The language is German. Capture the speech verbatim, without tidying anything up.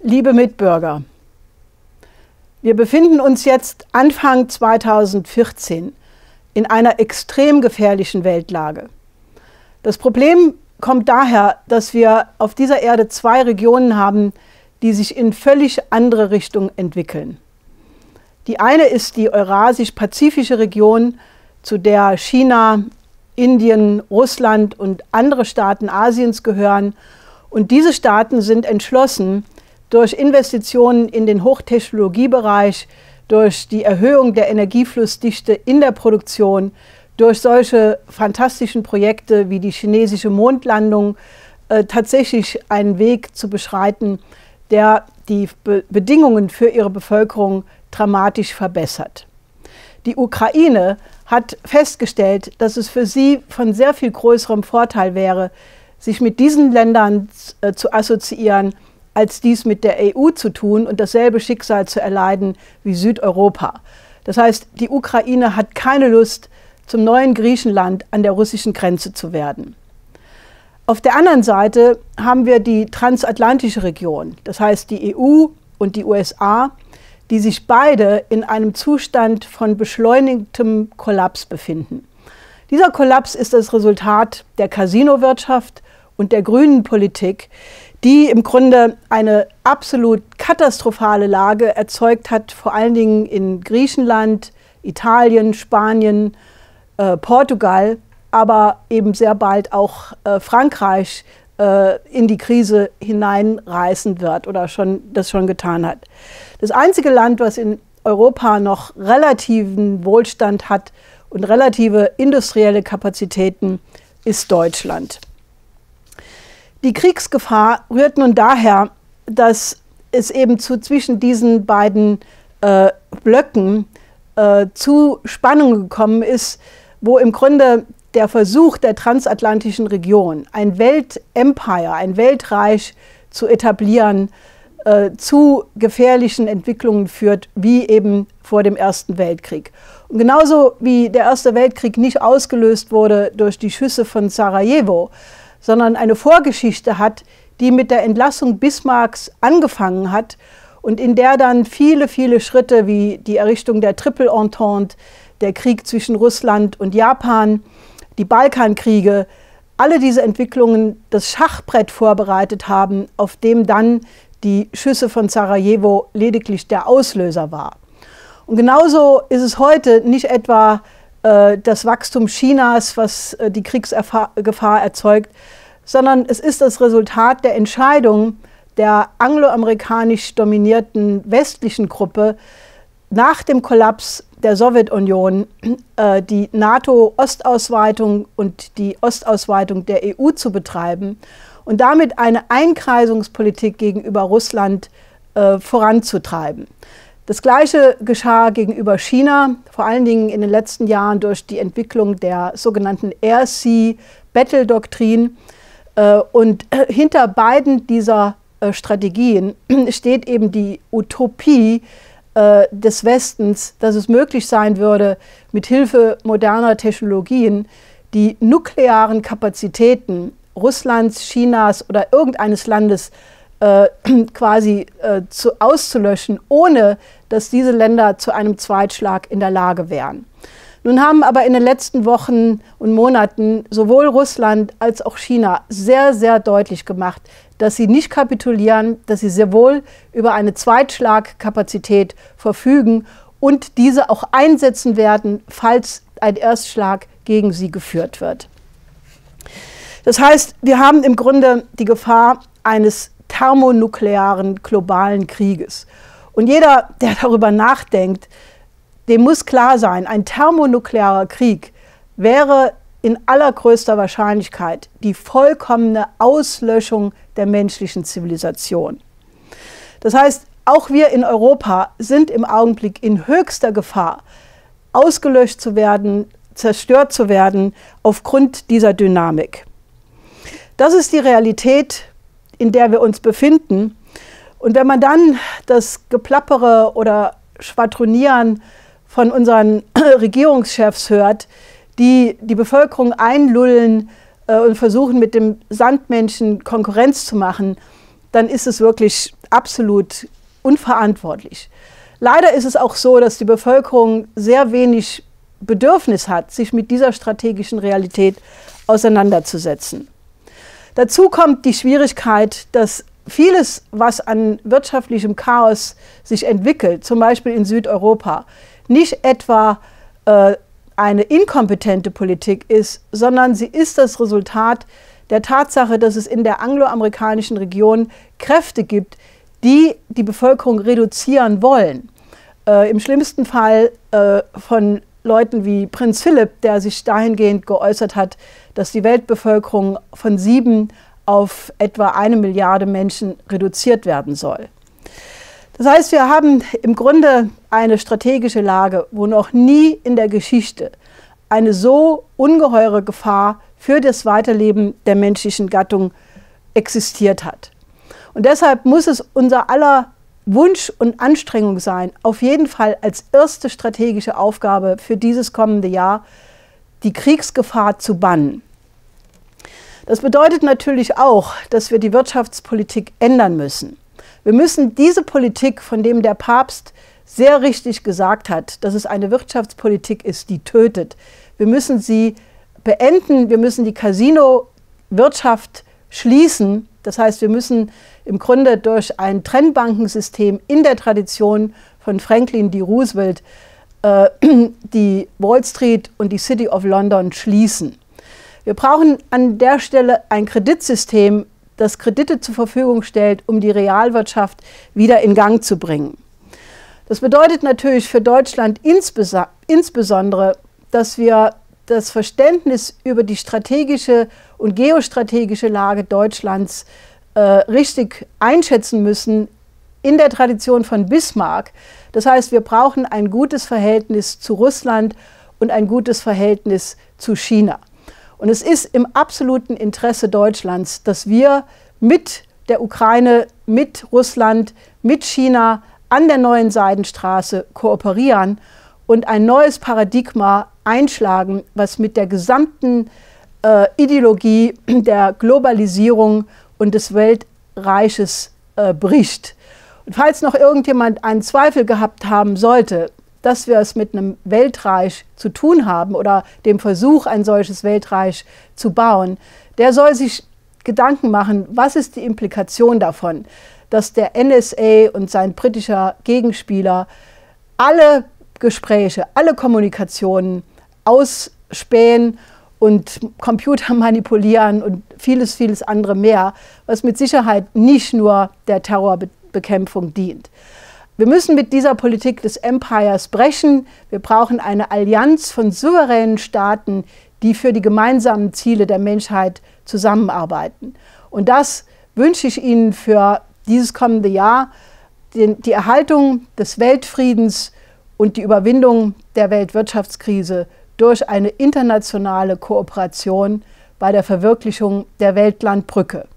Liebe Mitbürger, wir befinden uns jetzt Anfang zweitausendvierzehn in einer extrem gefährlichen Weltlage. Das Problem kommt daher, dass wir auf dieser Erde zwei Regionen haben, die sich in völlig andere Richtungen entwickeln. Die eine ist die eurasisch-pazifische Region, zu der China, Indien, Russland und andere Staaten Asiens gehören. Und diese Staaten sind entschlossen, durch Investitionen in den Hochtechnologiebereich, durch die Erhöhung der Energieflussdichte in der Produktion, durch solche fantastischen Projekte wie die chinesische Mondlandung äh, tatsächlich einen Weg zu beschreiten, der die Be- Bedingungen für ihre Bevölkerung dramatisch verbessert. Die Ukraine hat festgestellt, dass es für sie von sehr viel größerem Vorteil wäre, sich mit diesen Ländern äh, zu assoziieren, als dies mit der E U zu tun und dasselbe Schicksal zu erleiden wie Südeuropa. Das heißt, die Ukraine hat keine Lust, zum neuen Griechenland an der russischen Grenze zu werden. Auf der anderen Seite haben wir die transatlantische Region, das heißt die E U und die U S A, die sich beide in einem Zustand von beschleunigtem Kollaps befinden. Dieser Kollaps ist das Resultat der Casinowirtschaft und der grünen Politik, die im Grunde eine absolut katastrophale Lage erzeugt hat, vor allen Dingen in Griechenland, Italien, Spanien, äh, Portugal, aber eben sehr bald auch äh, Frankreich äh, in die Krise hineinreißen wird oder schon, das schon getan hat. Das einzige Land, was in Europa noch relativen Wohlstand hat und relative industrielle Kapazitäten, ist Deutschland. Die Kriegsgefahr rührt nun daher, dass es eben zu zwischen diesen beiden äh, Blöcken äh, zu Spannungen gekommen ist, wo im Grunde der Versuch der transatlantischen Region, ein Weltempire, ein Weltreich zu etablieren, äh, zu gefährlichen Entwicklungen führt, wie eben vor dem Ersten Weltkrieg. Und genauso wie der Erste Weltkrieg nicht ausgelöst wurde durch die Schüsse von Sarajevo, sondern eine Vorgeschichte hat, die mit der Entlassung Bismarcks angefangen hat und in der dann viele, viele Schritte wie die Errichtung der Triple Entente, der Krieg zwischen Russland und Japan, die Balkankriege, alle diese Entwicklungen das Schachbrett vorbereitet haben, auf dem dann die Schüsse von Sarajevo lediglich der Auslöser war. Und genauso ist es heute nicht etwa das Wachstum Chinas, was die Kriegsgefahr erzeugt, sondern es ist das Resultat der Entscheidung der angloamerikanisch dominierten westlichen Gruppe, nach dem Kollaps der Sowjetunion äh, die NATO-Ostausweitung und die Ostausweitung der E U zu betreiben und damit eine Einkreisungspolitik gegenüber Russland äh, voranzutreiben. Das Gleiche geschah gegenüber China, vor allen Dingen in den letzten Jahren durch die Entwicklung der sogenannten Air Sea Battle Doktrin. Und hinter beiden dieser Strategien steht eben die Utopie des Westens, dass es möglich sein würde, mit Hilfe moderner Technologien die nuklearen Kapazitäten Russlands, Chinas oder irgendeines Landes Äh, quasi äh, zu, auszulöschen, ohne dass diese Länder zu einem Zweitschlag in der Lage wären. Nun haben aber in den letzten Wochen und Monaten sowohl Russland als auch China sehr, sehr deutlich gemacht, dass sie nicht kapitulieren, dass sie sehr wohl über eine Zweitschlagkapazität verfügen und diese auch einsetzen werden, falls ein Erstschlag gegen sie geführt wird. Das heißt, wir haben im Grunde die Gefahr eines thermonuklearen globalen Krieges. Und jeder, der darüber nachdenkt, dem muss klar sein, ein thermonuklearer Krieg wäre in allergrößter Wahrscheinlichkeit die vollkommene Auslöschung der menschlichen Zivilisation. Das heißt, auch wir in Europa sind im Augenblick in höchster Gefahr, ausgelöscht zu werden, zerstört zu werden aufgrund dieser Dynamik. Das ist die Realität, in der wir uns befinden. Und wenn man dann das Geplappere oder Schwadronieren von unseren Regierungschefs hört, die die Bevölkerung einlullen äh, und versuchen, mit dem Sandmenschen Konkurrenz zu machen, dann ist es wirklich absolut unverantwortlich. Leider ist es auch so, dass die Bevölkerung sehr wenig Bedürfnis hat, sich mit dieser strategischen Realität auseinanderzusetzen. Dazu kommt die Schwierigkeit, dass vieles, was an wirtschaftlichem Chaos sich entwickelt, zum Beispiel in Südeuropa, nicht etwa äh, eine inkompetente Politik ist, sondern sie ist das Resultat der Tatsache, dass es in der angloamerikanischen Region Kräfte gibt, die die Bevölkerung reduzieren wollen. Äh, im schlimmsten Fall äh, von Leuten wie Prinz Philipp, der sich dahingehend geäußert hat, dass die Weltbevölkerung von sieben auf etwa eine Milliarde Menschen reduziert werden soll. Das heißt, wir haben im Grunde eine strategische Lage, wo noch nie in der Geschichte eine so ungeheure Gefahr für das Weiterleben der menschlichen Gattung existiert hat. Und deshalb muss es unser aller Wunsch und Anstrengung sein, auf jeden Fall als erste strategische Aufgabe für dieses kommende Jahr die Kriegsgefahr zu bannen. Das bedeutet natürlich auch, dass wir die Wirtschaftspolitik ändern müssen. Wir müssen diese Politik, von dem der Papst sehr richtig gesagt hat, dass es eine Wirtschaftspolitik ist, die tötet. Wir müssen sie beenden, wir müssen die Casino-Wirtschaft schließen. Das heißt, wir müssen im Grunde durch ein Trennbankensystem in der Tradition von Franklin D. Roosevelt äh, die Wall Street und die City of London schließen. Wir brauchen an der Stelle ein Kreditsystem, das Kredite zur Verfügung stellt, um die Realwirtschaft wieder in Gang zu bringen. Das bedeutet natürlich für Deutschland insbesondere, dass wir das Verständnis über die strategische und geostrategische Lage Deutschlands äh, richtig einschätzen müssen in der Tradition von Bismarck. Das heißt, wir brauchen ein gutes Verhältnis zu Russland und ein gutes Verhältnis zu China. Und es ist im absoluten Interesse Deutschlands, dass wir mit der Ukraine, mit Russland, mit China an der neuen Seidenstraße kooperieren und ein neues Paradigma einschlagen, was mit der gesamten äh, Ideologie der Globalisierung und des Weltreiches äh, bricht. Und falls noch irgendjemand einen Zweifel gehabt haben sollte, dass wir es mit einem Weltreich zu tun haben oder dem Versuch, ein solches Weltreich zu bauen, der soll sich Gedanken machen, was ist die Implikation davon, dass der N S A und sein britischer Gegenspieler alle Gespräche, alle Kommunikationen ausspähen und Computer manipulieren und vieles, vieles andere mehr, was mit Sicherheit nicht nur der Terrorbekämpfung dient. Wir müssen mit dieser Politik des Empires brechen. Wir brauchen eine Allianz von souveränen Staaten, die für die gemeinsamen Ziele der Menschheit zusammenarbeiten. Und das wünsche ich Ihnen für dieses kommende Jahr, die Erhaltung des Weltfriedens und die Überwindung der Weltwirtschaftskrise durch eine internationale Kooperation bei der Verwirklichung der Weltlandbrücke.